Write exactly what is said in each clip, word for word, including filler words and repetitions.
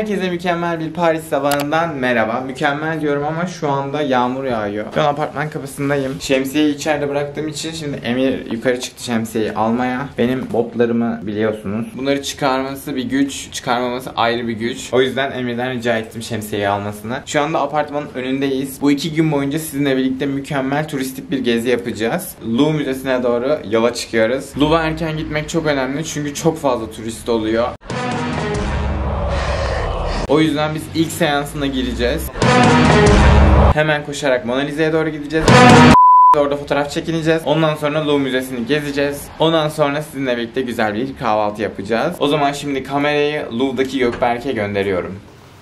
Herkese mükemmel bir Paris sabahından merhaba. Mükemmel diyorum ama şu anda yağmur yağıyor. Ben apartman kapısındayım. Şemsiyeyi içeride bıraktığım için şimdi Emir yukarı çıktı şemsiyeyi almaya. Benim botlarımı biliyorsunuz. Bunları çıkarması bir güç, çıkarmaması ayrı bir güç. O yüzden Emir'den rica ettim şemsiyeyi almasını. Şu anda apartmanın önündeyiz. Bu iki gün boyunca sizinle birlikte mükemmel turistik bir gezi yapacağız. Louvre Müzesi'ne doğru yola çıkıyoruz. Louvre'a erken gitmek çok önemli çünkü çok fazla turist oluyor. O yüzden biz ilk seansına gireceğiz. Hemen koşarak Mona Lisa'ya doğru gideceğiz. Orada fotoğraf çekineceğiz. Ondan sonra Louvre Müzesi'ni gezeceğiz. Ondan sonra sizinle birlikte güzel bir kahvaltı yapacağız. O zaman şimdi kamerayı Louvre'daki Gökberk'e gönderiyorum.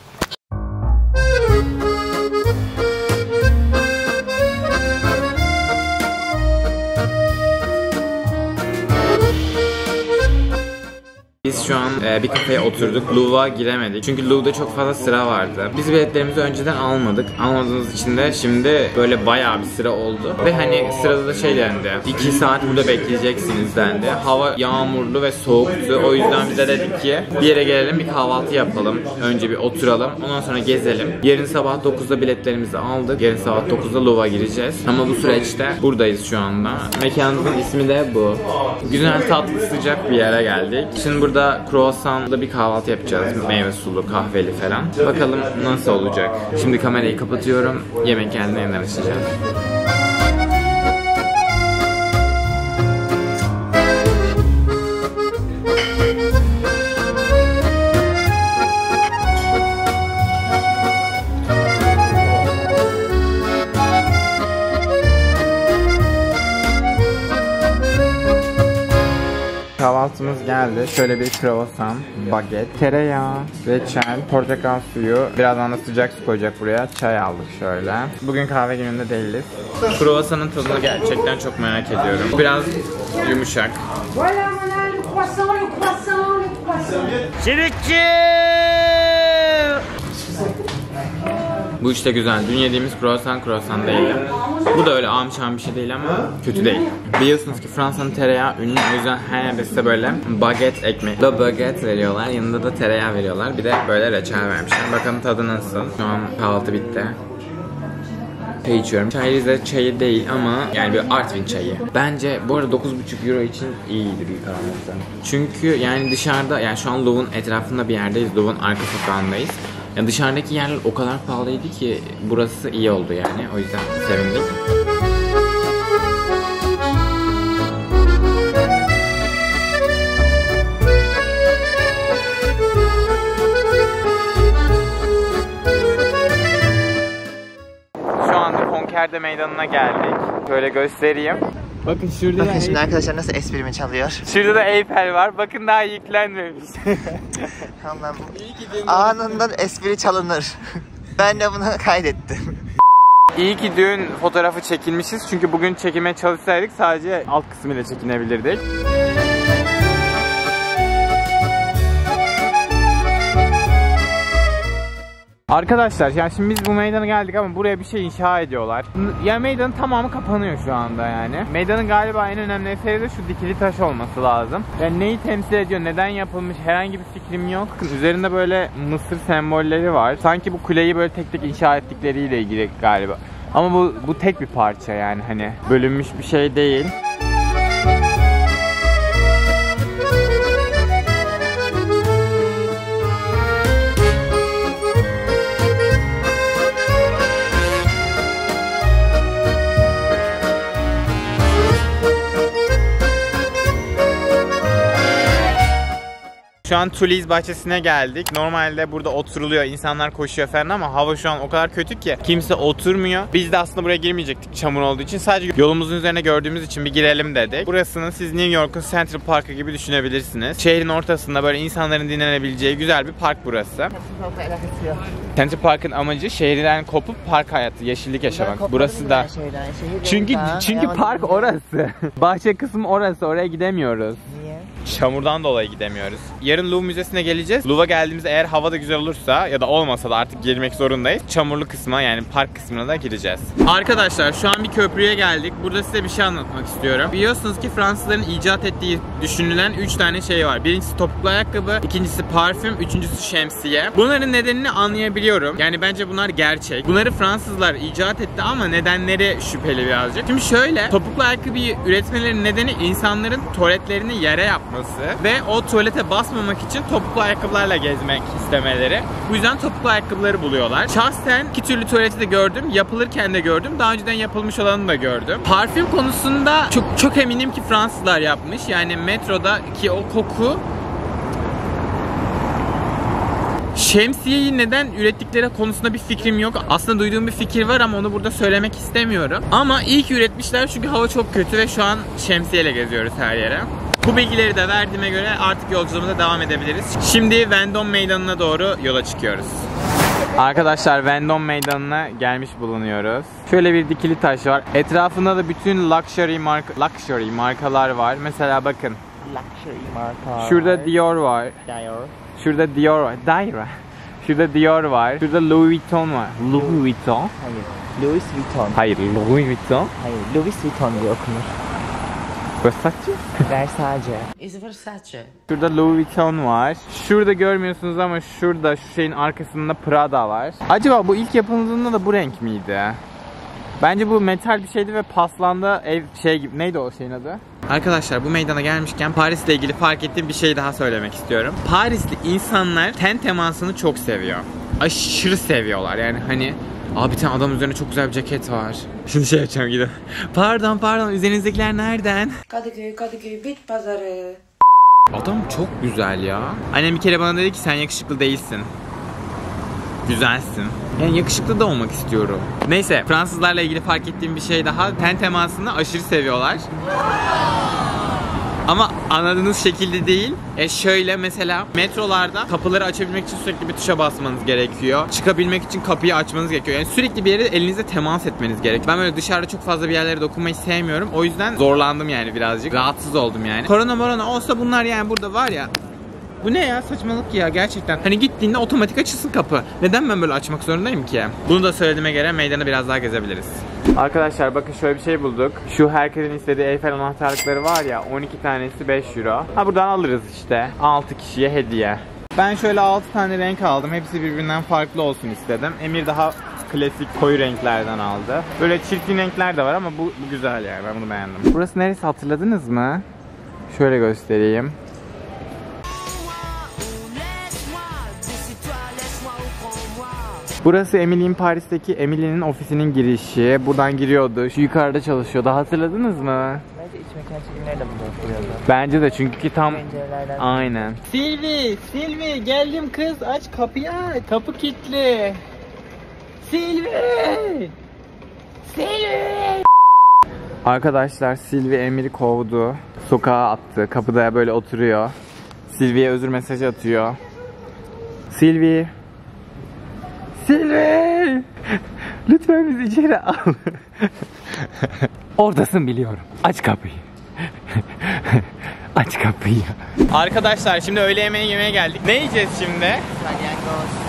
Biz şu an e, bir kafeye oturduk. Louvre'a giremedik. Çünkü Louvre'da çok fazla sıra vardı. Biz biletlerimizi önceden almadık. Almadığımız için de şimdi böyle bayağı bir sıra oldu. Ve hani sırada da şey dendi. iki saat burada bekleyeceksiniz dendi. Hava yağmurlu ve soğuktu. O yüzden bize dedik ki bir yere gelelim, bir kahvaltı yapalım. Önce bir oturalım. Ondan sonra gezelim. Yarın sabah dokuzda biletlerimizi aldık. Yarın sabah dokuzda Louvre'a gireceğiz. Ama bu süreçte buradayız şu anda. Mekanımızın ismi de bu. Güzel, tatlı, sıcak bir yere geldik. Şimdi burada croissant'la bir kahvaltı yapacağız. Meyve sulu, kahveli falan. Bakalım nasıl olacak. Şimdi kamerayı kapatıyorum. Yemek geldiğinde yeniden açacağız. Kahvaltımız geldi. Şöyle bir croissant, baget, tereyağı, reçel, portakal suyu. Birazdan da sıcak su koyacak buraya. Çay aldık şöyle. Bugün kahve gününde değiliz. Croissant'ın tadını gerçekten çok merak ediyorum. Biraz yumuşak. Çelikçi! Bu işte güzel. Dün yediğimiz croissant croissant değildi. Bu da öyle amşan bir şey değil ama kötü değil. Biliyorsunuz ki Fransa'nın tereyağı ünlü. O yüzden her yerde size böyle baget ekmek, la baget veriyorlar. Yanında da tereyağı veriyorlar. Bir de böyle reçel vermişler. Bakalım tadı nasıl. Şu an kahvaltı bitti. Çay içiyorum. Çay Rize çayı değil ama yani bir Artvin çayı. Bence bu arada dokuz buçuk euro için iyiydi bir kahvaltı. Çünkü yani dışarıda, yani şu an Louvre'un etrafında bir yerdeyiz. Louvre'un arka sokağındayız. Yani dışarıdaki yerler o kadar pahalıydı ki burası iyi oldu yani. O yüzden sevindik. Şu anda Konkerde Meydanı'na geldik. Şöyle göstereyim. Bakın şurada Bakın şimdi arkadaşlar nasıl esprimi çalıyor. Şurada da Eyfel var. Bakın daha yüklenmemiş. Allah'ım. Anından espri çalınır. Ben de bunu kaydettim. İyi ki dün fotoğrafı çekilmişiz. Çünkü bugün çekime çalışsaydık sadece alt kısmıyla çekinebilirdik. Arkadaşlar yani şimdi biz bu meydana geldik ama buraya bir şey inşa ediyorlar. Ya meydanın tamamı kapanıyor şu anda yani. Meydanın galiba en önemli eseri de şu dikili taş olması lazım. Yani neyi temsil ediyor, neden yapılmış herhangi bir fikrim yok. Üzerinde böyle Mısır sembolleri var. Sanki bu kuleyi böyle tek tek inşa ettikleriyle ilgili galiba. Ama bu, bu tek bir parça yani hani bölünmüş bir şey değil. Şu an Toulouse bahçesine geldik. Normalde burada oturuluyor, insanlar koşuyor falan ama hava şu an o kadar kötü ki kimse oturmuyor. Biz de aslında buraya girmeyecektik çamur olduğu için. Sadece yolumuzun üzerine gördüğümüz için bir girelim dedik. Burasını siz New York'un Central Park'ı gibi düşünebilirsiniz. Şehrin ortasında böyle insanların dinlenebileceği güzel bir park burası. Central Park'ın amacı şehirden kopup park hayatı, yeşillik yaşamak. Burası da çünkü çünkü park orası. Bahçe kısmı orası. Oraya gidemiyoruz. Niye? Çamurdan dolayı gidemiyoruz. Yarın Louvre Müzesi'ne geleceğiz. Louvre'a geldiğimizde eğer hava da güzel olursa ya da olmasa da artık girmek zorundayız. Çamurlu kısma yani park kısmına da gireceğiz. Arkadaşlar şu an bir köprüye geldik. Burada size bir şey anlatmak istiyorum. Biliyorsunuz ki Fransızların icat ettiği düşünülen üç tane şey var. Birincisi topuklu ayakkabı, ikincisi parfüm, üçüncüsü şemsiye. Bunların nedenini anlayabiliyorum. Yani bence bunlar gerçek. Bunları Fransızlar icat etti ama nedenleri şüpheli birazcık. Şimdi şöyle, topuklu ayakkabıyı üretmelerinin nedeni insanların tuvaletlerini yere yapması ve o tuvalete basmamak için topuklu ayakkabılarla gezmek istemeleri. Bu yüzden topuklu ayakkabıları buluyorlar. Şahsen iki türlü tuvaleti de gördüm. Yapılırken de gördüm. Daha önceden yapılmış olanı da gördüm. Parfüm konusunda çok çok eminim ki Fransızlar yapmış. Yani metroda ki o koku. Şemsiyeyi neden ürettikleri konusunda bir fikrim yok. Aslında duyduğum bir fikir var ama onu burada söylemek istemiyorum. Ama iyi ki üretmişler çünkü hava çok kötü ve şu an şemsiyeyle geziyoruz her yere. Bu bilgileri de verdiğime göre artık yolculuğumuza devam edebiliriz. Şimdi Vendôme Meydanı'na doğru yola çıkıyoruz. Arkadaşlar Vendôme Meydanı'na gelmiş bulunuyoruz. Şöyle bir dikili taş var. Etrafında da bütün luxury marka luxury markalar var. Mesela bakın. Luxury marka. Şurada Dior var. Dior. Şurada Dior var. Dior. Şurada Dior var. Şurada Louis Vuitton var. Louis Vuitton. Hayır. Louis Vuitton. Hayır, Louis Vuitton. Hayır. Louis Vuitton diye okunur. Versace. Versace. Is Versace. Şurada Louis Vuitton var. Şurada görmüyorsunuz ama şurada şu şeyin arkasında Prada var. Acaba bu ilk yapıldığında da bu renk miydi? Bence bu metal bir şeydi ve paslandı ev şey gibi. Neydi o şeyin adı? Arkadaşlar bu meydana gelmişken Paris'le ilgili fark ettiğim bir şey daha söylemek istiyorum. Parisli insanlar ten temasını çok seviyor. Aşırı seviyorlar yani hani. Abi bir tane adam üzerine çok güzel bir ceket var. Şimdi şey yapacağım gidip. Pardon pardon üzerinizdekiler nereden? Kadıköy, Kadıköy bit pazarı. Adam çok güzel ya. Annem bir kere bana dedi ki sen yakışıklı değilsin. Güzelsin. Yani yakışıklı da olmak istiyorum. Neyse Fransızlarla ilgili fark ettiğim bir şey daha. Ten temasını aşırı seviyorlar. Ama anladığınız şekilde değil. E şöyle mesela metrolarda kapıları açabilmek için sürekli bir tuşa basmanız gerekiyor. Çıkabilmek için kapıyı açmanız gerekiyor. Yani sürekli bir yere elinizle temas etmeniz gerekiyor. Ben böyle dışarıda çok fazla bir yerlere dokunmayı sevmiyorum. O yüzden zorlandım yani birazcık. Rahatsız oldum yani. Korona morona olsa bunlar yani burada var ya. Bu ne ya saçmalık ya gerçekten. Hani gittiğinde otomatik açılsın kapı. Neden ben böyle açmak zorundayım ki? Bunu da söylediğime göre meydanı biraz daha gezebiliriz. Arkadaşlar bakın şöyle bir şey bulduk. Şu herkesin istediği Eiffel anahtarlıkları var ya on iki tanesi beş euro. Ha buradan alırız işte. altı kişiye hediye. Ben şöyle altı tane renk aldım. Hepsi birbirinden farklı olsun istedim. Emir daha klasik koyu renklerden aldı. Böyle çirkin renkler de var ama bu, bu güzel yani ben bunu beğendim. Burası neresi hatırladınız mı? Şöyle göstereyim. Burası Emily'nin Paris'teki Emily'nin ofisinin girişi. Buradan giriyordu. Şu yukarıda çalışıyordu. Hatırladınız mı? Bence iç mekan çekimleri de burada oturuyordu. Bence de çünkü ki tam Pencerelerden. aynen. Silvi, Silvi geldim kız aç kapıyı aç. Kapı kilitli. Silvi! Silvi! Arkadaşlar Silvi Emir'i kovdu. Sokağa attı. Kapıda böyle oturuyor. Silvi'ye özür mesajı atıyor. Silvi! Silvi! Lütfen bizi içeri al. Oradasın biliyorum. Aç kapıyı. Aç kapıyı. Arkadaşlar şimdi öğle yemeği yemeye geldik. Ne yiyeceğiz şimdi? Salyangoz.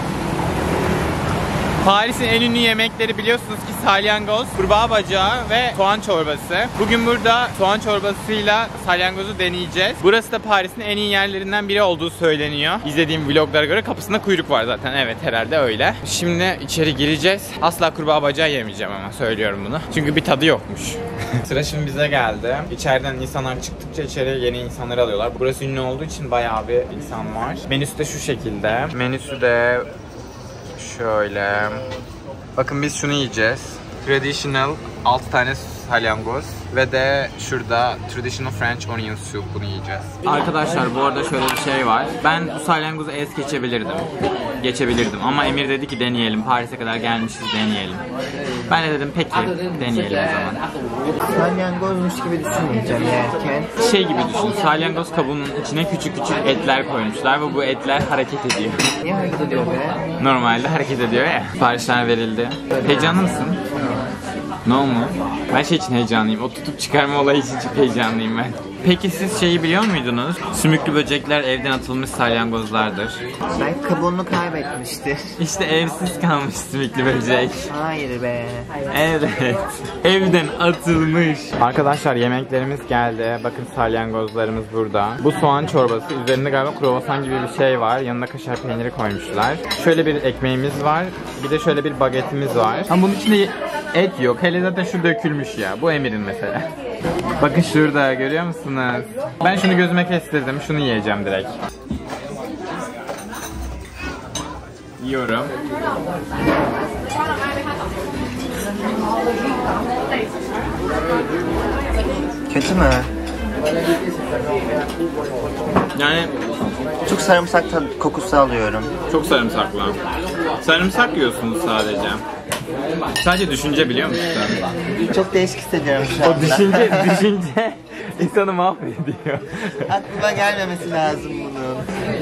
Paris'in en ünlü yemekleri biliyorsunuz ki salyangoz, kurbağa bacağı ve soğan çorbası. Bugün burada soğan çorbasıyla salyangozu deneyeceğiz. Burası da Paris'in en iyi yerlerinden biri olduğu söyleniyor. İzlediğim vloglara göre kapısında kuyruk var zaten. Evet herhalde öyle. Şimdi içeri gireceğiz. Asla kurbağa bacağı yemeyeceğim ama söylüyorum bunu. Çünkü bir tadı yokmuş. Sıra şimdi bize geldi. İçeriden insanlar çıktıkça içeri yeni insanları alıyorlar. Burası ünlü olduğu için bayağı bir insan var. Menüsü de şu şekilde. Menüsü de şöyle. Bakın biz şunu yiyeceğiz. Traditional altı tane salyangoz ve de şurada Traditional French Onion Soup bunu yiyeceğiz. Arkadaşlar bu arada şöyle bir şey var. Ben bu salyangozu es geçebilirdim. Geçebilirdim ama Emir dedi ki deneyelim. Paris'e kadar gelmişiz deneyelim. Ben de dedim peki deneyelim o zaman. Salyangozmuş gibi düşünmeyeceğim yerken. Şey gibi düşün. Salyangoz kabuğunun içine küçük küçük etler koymuşlar ve bu etler hareket ediyor. Niye hareket ediyor be? Normalde hareket ediyor ya. Siparişler verildi. Heyecanlı mısın? Ne olmuş? Ben şey için heyecanlıyım. O tutup çıkarma olayı için çok heyecanlıyım ben. Peki siz şeyi biliyor muydunuz? Sümüklü böcekler evden atılmış salyangozlardır. Ben kabuğunu kaybetmişti. İşte evsiz kalmış sümüklü böcek. Hayır be. Evet. Evden atılmış. Arkadaşlar yemeklerimiz geldi. Bakın salyangozlarımız burada. Bu soğan çorbası. Üzerinde galiba kruvasan gibi bir şey var. Yanına kaşar peyniri koymuşlar. Şöyle bir ekmeğimiz var. Bir de şöyle bir bagetimiz var. Ama bunun içinde et yok. Hele zaten şu dökülmüş ya. Bu Emir'in mesela. Bakın şurada görüyor musunuz? Ben şunu gözüme kestirdim. Şunu yiyeceğim direkt. Yiyorum. Kötü mü? Yani Çok sarımsak tadı, kokusu alıyorum. çok sarımsaklı. Sarımsak yiyorsunuz sadece. Sadece düşünce biliyor musun? Çok değişik hissediyorum şu anda. O düşünce, düşünce insanı mahvediyor. Aklıma gelmemesi lazım bunun.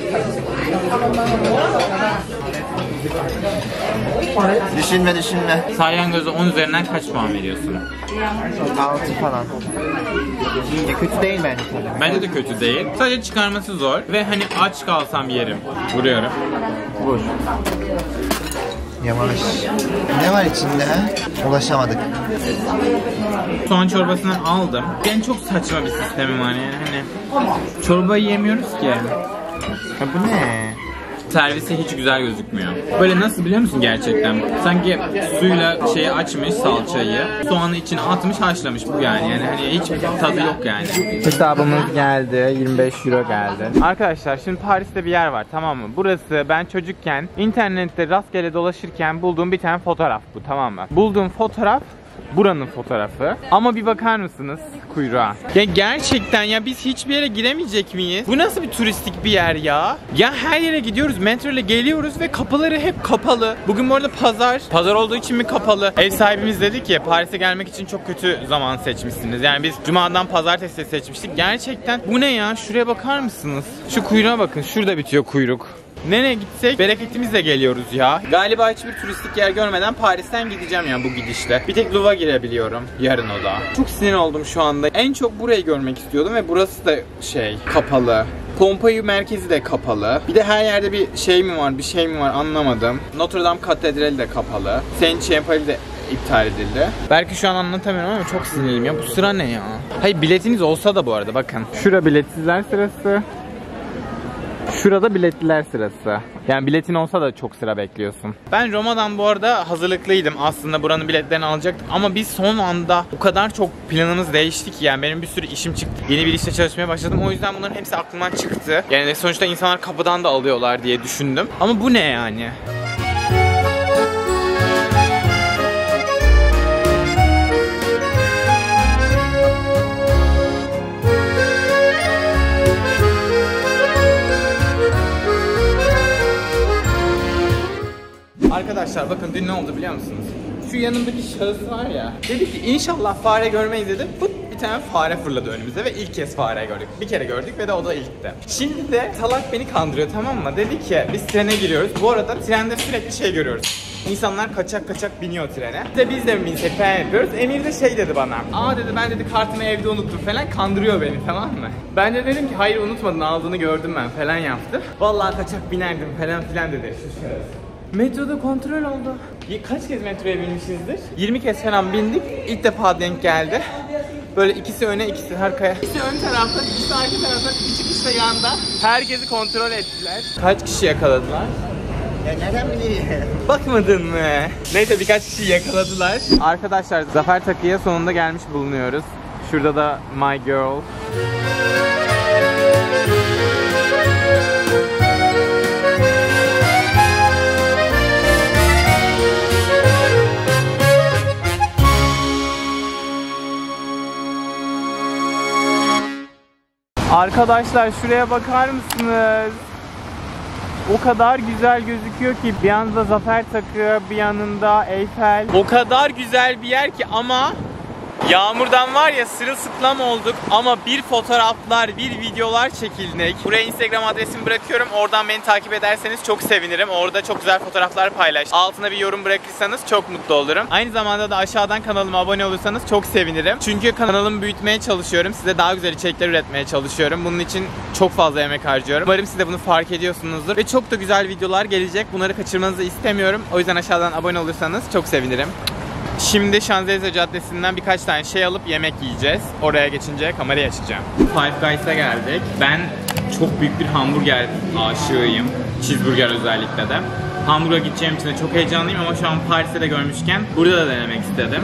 Düşünme düşünme. Salyangoza on üzerinden kaç puan veriyorsun? altı falan. İyi, kötü değil bence. Bence de kötü değil. Sadece çıkarması zor ve hani aç kalsam yerim. Vuruyorum. Vur. Yavaş. Ne var içinde? Ulaşamadık. Soğan çorbasını aldım. Ben çok saçma bir sistemim var yani hani. Çorbayı yemiyoruz ki. Ya bu ne? Servisi hiç güzel gözükmüyor. Böyle nasıl biliyor musun gerçekten? Sanki suyla şeyi açmış salçayı, soğanı içine atmış haşlamış bu yani. Yani hani hiç tadı yok yani. Hesabımız geldi. yirmi beş euro geldi. Arkadaşlar şimdi Paris'te bir yer var, tamam mı? Burası ben çocukken internette rastgele dolaşırken bulduğum bir tane fotoğraf bu, tamam mı? Bulduğum fotoğraf buranın fotoğrafı. Ama bir bakar mısınız kuyruğa? Ya gerçekten ya biz hiçbir yere giremeyecek miyiz? Bu nasıl bir turistik bir yer ya? Ya her yere gidiyoruz, metro ile geliyoruz ve kapıları hep kapalı. Bugün bu arada pazar. Pazar olduğu için mi kapalı? Ev sahibimiz dedi ki Paris'e gelmek için çok kötü zaman seçmişsiniz. Yani biz cumadan pazartesi seçmiştik. Gerçekten bu ne ya? Şuraya bakar mısınız? Şu kuyruğa bakın. Şurada bitiyor kuyruk. Nereye gitsek bereketimizle geliyoruz ya. Galiba hiçbir turistik yer görmeden Paris'ten gideceğim ya bu gidişle. Bir tek Louvre'a girebiliyorum. Yarın o da. Çok sinir oldum şu anda. En çok burayı görmek istiyordum ve burası da şey kapalı. Pompeiu merkezi de kapalı. Bir de her yerde bir şey mi var, bir şey mi var anlamadım. Notre Dame Katedrali de kapalı. Saint Champali de iptal edildi. Belki şu an anlatamıyorum ama çok sinirliyim ya. Bu sıra ne ya? Hayır biletiniz olsa da bu arada bakın. Şura biletsizler sırası. Şurada biletliler sırası. Yani biletin olsa da çok sıra bekliyorsun. Ben Roma'dan bu arada hazırlıklıydım. Aslında buranın biletlerini alacaktık. Ama biz son anda o kadar çok planımız değişti ki yani benim bir sürü işim çıktı. Yeni bir işte çalışmaya başladım. O yüzden bunların hepsi aklımdan çıktı. Yani sonuçta insanlar kapıdan da alıyorlar diye düşündüm. Ama bu ne yani? Arkadaşlar bakın dün ne oldu biliyor musunuz? Şu yanımdaki şahıs var ya, dedi ki inşallah fare görmeyiz dedi. Pıt bir tane fare fırladı önümüze ve ilk kez fare gördük. Bir kere gördük ve de o da ilkti. Şimdi de salak beni kandırıyor, tamam mı? Dedi ki biz trene giriyoruz. Bu arada trende sürekli şey görüyoruz. İnsanlar kaçak kaçak biniyor trene. İşte biz de mi binsek falan yapıyoruz. Emir de şey dedi bana. Aa dedi ben dedi kartımı evde unuttum falan, kandırıyor beni, tamam mı? Ben de dedim ki hayır unutmadın, aldığını gördüm ben falan yaptı. Vallahi kaçak binerdim falan filan dedi. Metroda kontrol oldu. Kaç kez metroya binmişizdir? yirmi kez falan bindik. İlk defa denk geldi. Böyle ikisi öne, ikisi arkaya. İkisi ön tarafta, ikisi arka tarafta, bir çıkışta yanda. Herkesi kontrol ettiler. Kaç kişi yakaladılar? Ya nereden bileyim? Bakmadın mı? Neyse birkaç kişi yakaladılar. Arkadaşlar Zafer Takı'ya sonunda gelmiş bulunuyoruz. Şurada da My Girl. Arkadaşlar şuraya bakar mısınız? O kadar güzel gözüküyor ki bir yanında Zafer Takı, bir yanında Eyfel. O kadar güzel bir yer ki ama Yağmurdan var ya sırılsıklam olduk ama bir fotoğraflar, bir videolar çekildik. Buraya Instagram adresimi bırakıyorum. Oradan beni takip ederseniz çok sevinirim. Orada çok güzel fotoğraflar paylaş. Altına bir yorum bırakırsanız çok mutlu olurum. Aynı zamanda da aşağıdan kanalıma abone olursanız çok sevinirim. Çünkü kanalımı büyütmeye çalışıyorum. Size daha güzel içerikler üretmeye çalışıyorum. Bunun için çok fazla emek harcıyorum. Umarım siz de bunu fark ediyorsunuzdur. Ve çok da güzel videolar gelecek. Bunları kaçırmanızı istemiyorum. O yüzden aşağıdan abone olursanız çok sevinirim. Şimdi Şanzelize Caddesi'nden birkaç tane şey alıp yemek yiyeceğiz. Oraya geçince kamerayı açacağım. Five Guys'a geldik. Ben çok büyük bir hamburger aşığıyım. Cheeseburger özellikle de. Hamburg'a gideceğim için de çok heyecanlıyım ama şu an Paris'te de görmüşken burada da denemek istedim.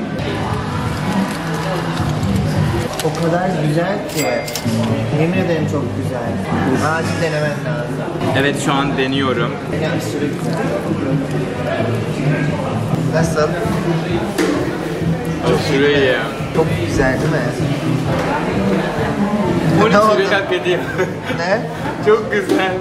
O kadar güzel ki. Yemin ederim çok güzel. Acil denemen lazım. Evet şu an deniyorum. Ya aşırı Nasıl? Aşırı iyi. Çok güzel değil mi? on Ne oldu? üç hak ediyor. Ne? Çok güzel.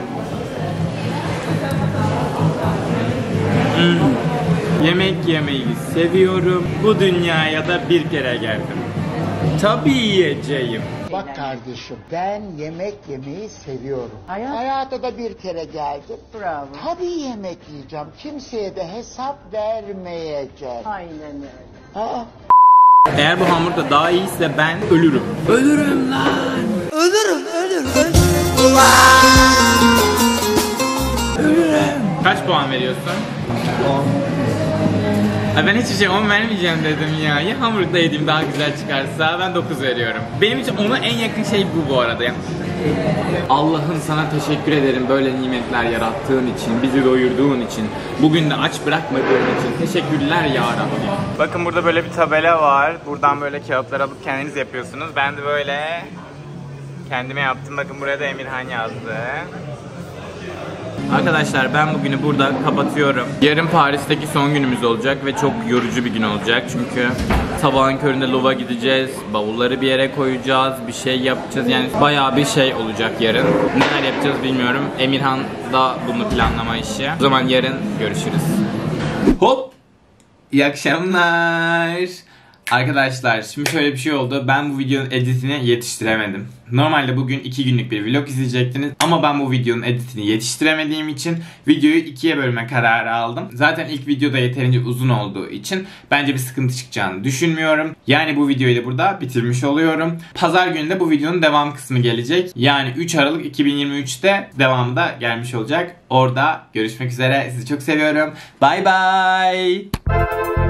Hmm. Yemek yemeyi seviyorum. Bu dünyaya da bir kere geldim. Tabii yiyeceğim. Bak kardeşim, ben yemek yemeyi seviyorum. Hayat... Hayata da bir kere geldim. Bravo. Tabii yemek yiyeceğim. Kimseye de hesap vermeyeceğim. Aynen öyle. Aa. Eğer bu hamburger daha iyiyse ben ölürüm. Ölürüm lan. Ölürüm, ölürüm, ölürüm. Ölürüm. Kaç puan veriyorsun? on. Ben hiçbir şey on vermeyeceğim dedim ya. Ya hamburgda yediğim daha güzel çıkarsa ben dokuz veriyorum. Benim için ona en yakın şey bu bu arada. Allah'ım sana teşekkür ederim böyle nimetler yarattığın için, bizi doyurduğun için, bugün de aç bırakmadığın için teşekkürler ya Rabbi. Bakın burada böyle bir tabela var. Buradan böyle kağıtlar alıp kendiniz yapıyorsunuz. Ben de böyle kendime yaptım. Bakın buraya da Emirhan yazdı. Arkadaşlar ben bugünü burada kapatıyorum. Yarın Paris'teki son günümüz olacak ve çok yorucu bir gün olacak. Çünkü sabahın köründe Louvre'a gideceğiz, bavulları bir yere koyacağız, bir şey yapacağız. Yani bayağı bir şey olacak yarın. Neler yapacağız bilmiyorum. Emirhan da bunu planlama işi. O zaman yarın görüşürüz. Hop! İyi akşamlar. Arkadaşlar şimdi şöyle bir şey oldu. Ben bu videonun editini yetiştiremedim. Normalde bugün iki günlük bir vlog izleyecektiniz. Ama ben bu videonun editini yetiştiremediğim için videoyu ikiye bölme kararı aldım. Zaten ilk videoda yeterince uzun olduğu için bence bir sıkıntı çıkacağını düşünmüyorum. Yani bu videoyu da burada bitirmiş oluyorum. Pazar günü de bu videonun devam kısmı gelecek. Yani üç Aralık iki bin yirmi üçte devamı da gelmiş olacak. Orada görüşmek üzere. Sizi çok seviyorum. Bye bye.